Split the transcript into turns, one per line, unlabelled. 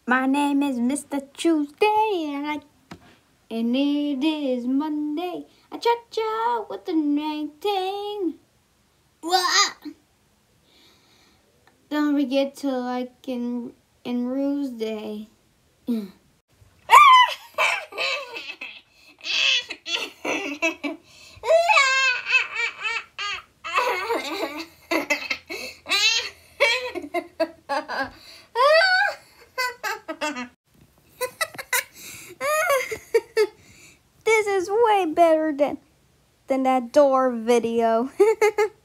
My name is Mr. Tuesday, and it is Monday. I cha-cha with the rain thing. Don't forget to like in Ruse Day. This is way better than that door video.